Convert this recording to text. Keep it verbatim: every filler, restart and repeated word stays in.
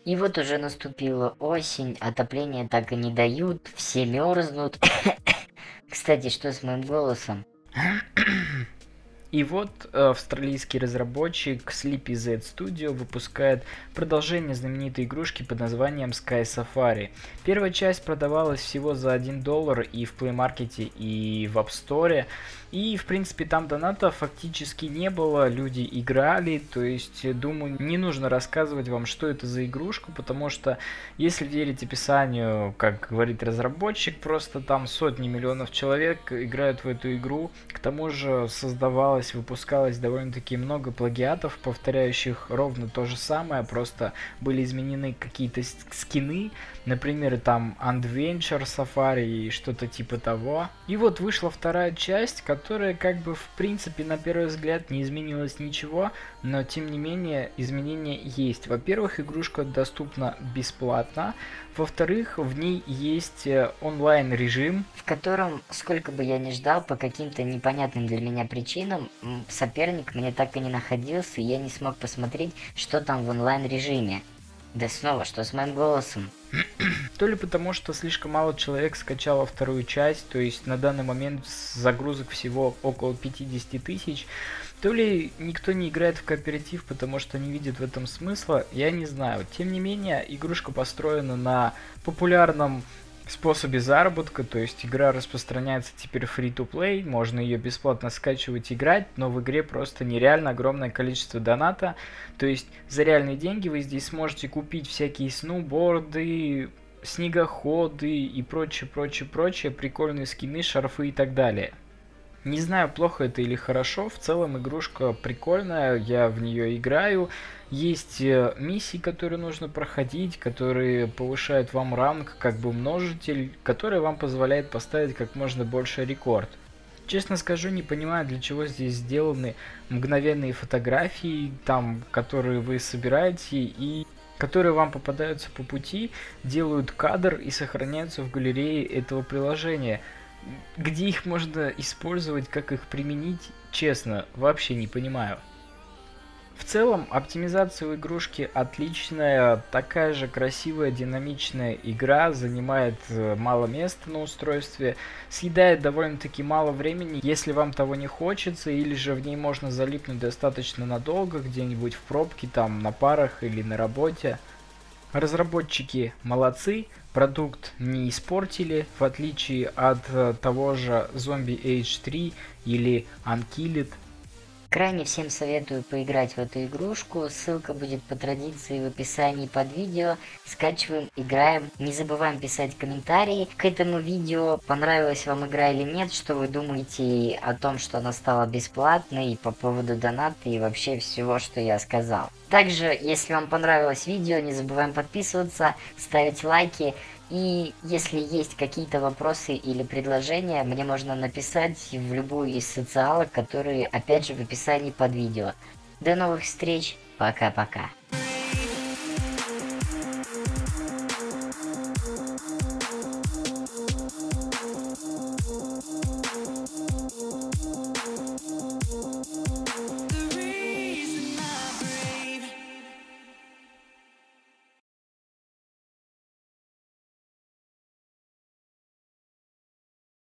И вот уже наступила осень, отопление так и не дают, все мерзнут. Кстати, что с моим голосом? И вот э, австралийский разработчик Sleepy Z Studio выпускает продолжение знаменитой игрушки под названием Sky Safari. Первая часть продавалась всего за один доллар и в Play Market, и в App Store. И, в принципе, там доната фактически не было, люди играли, то есть, думаю, не нужно рассказывать вам, что это за игрушка, потому что, если верить описанию, как говорит разработчик, просто там сотни миллионов человек играют в эту игру, к тому же создавалось, выпускалось довольно-таки много плагиатов, повторяющих ровно то же самое, просто были изменены какие-то скины, например, там Adventure Safari и что-то типа того. И вот вышла вторая часть, которая как бы в принципе на первый взгляд не изменилось ничего, но тем не менее изменения есть. Во-первых, игрушка доступна бесплатно, во-вторых, в ней есть онлайн режим, в котором, сколько бы я ни ждал, по каким-то непонятным для меня причинам, соперник мне так и не находился, и я не смог посмотреть, что там в онлайн режиме. Да снова, что с моим голосом? То ли потому, что слишком мало человек скачало вторую часть, то есть на данный момент загрузок всего около пятьдесят тысяч, то ли никто не играет в кооператив, потому что не видит в этом смысла, я не знаю. Тем не менее, игрушка построена на популярном способе заработка, то есть игра распространяется теперь free-to-play, можно ее бесплатно скачивать и играть, но в игре просто нереально огромное количество доната, то есть за реальные деньги вы здесь сможете купить всякие сноуборды, снегоходы и прочее, прочее, прочее, прикольные скины, шарфы и так далее. Не знаю, плохо это или хорошо, в целом игрушка прикольная, я в нее играю. Есть миссии, которые нужно проходить, которые повышают вам ранг, как бы множитель, который вам позволяет поставить как можно больше рекорд. Честно скажу, не понимаю, для чего здесь сделаны мгновенные фотографии, там, которые вы собираете и которые вам попадаются по пути, делают кадр и сохраняются в галерее этого приложения. Где их можно использовать, как их применить, честно, вообще не понимаю. В целом, оптимизация у игрушки отличная, такая же красивая, динамичная игра, занимает мало места на устройстве, съедает довольно-таки мало времени, если вам того не хочется, или же в ней можно залипнуть достаточно надолго, где-нибудь в пробке, там, на парах или на работе. Разработчики молодцы, продукт не испортили, в отличие от э, того же Zombie Age три или Unkilled. Крайне всем советую поиграть в эту игрушку, ссылка будет по традиции в описании под видео. Скачиваем, играем, не забываем писать комментарии к этому видео, понравилась вам игра или нет, что вы думаете о том, что она стала бесплатной, по поводу доната и вообще всего, что я сказал. Также, если вам понравилось видео, не забываем подписываться, ставить лайки. И если есть какие-то вопросы или предложения, мне можно написать в любую из социалок, которые опять же в описании под видео. До новых встреч, пока-пока.